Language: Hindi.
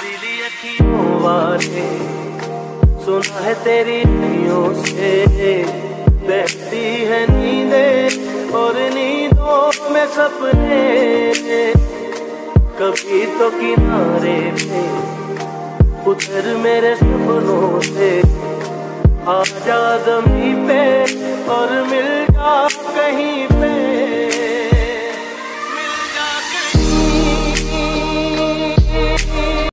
नशीली अखियों वाले सुना है तेरी अखियों से बहती है नींदें और नींदों में सपने। कभी तो किनारे पे उतर मेरे सपनों से, आजा ज़मीं पे और